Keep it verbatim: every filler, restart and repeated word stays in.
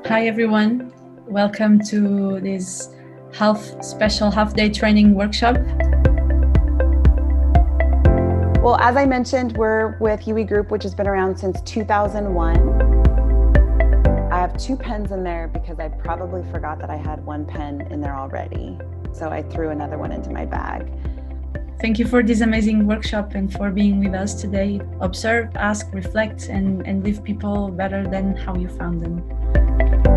Hi everyone, welcome to this half special half-day training workshop. Well, as I mentioned, we're with U E Group, which has been around since two thousand one. I have two pens in there because I probably forgot that I had one pen in there already. So I threw another one into my bag. Thank you for this amazing workshop and for being with us today. Observe, ask, reflect, and, and leave people better than how you found them.